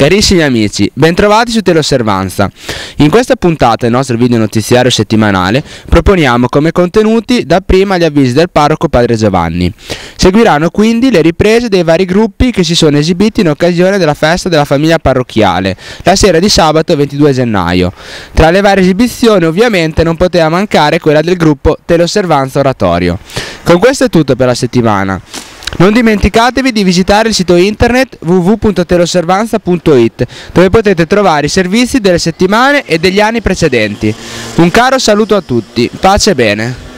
Carissimi amici, bentrovati su Teleosservanza. In questa puntata del nostro video notiziario settimanale proponiamo come contenuti dapprima gli avvisi del parroco Padre Giovanni. Seguiranno quindi le riprese dei vari gruppi che si sono esibiti in occasione della festa della famiglia parrocchiale, la sera di sabato 22 gennaio. Tra le varie esibizioni ovviamente non poteva mancare quella del gruppo Teleosservanza Oratorio. Con questo è tutto per la settimana. Non dimenticatevi di visitare il sito internet www.teleosservanza.it, dove potete trovare i servizi delle settimane e degli anni precedenti. Un caro saluto a tutti, pace e bene.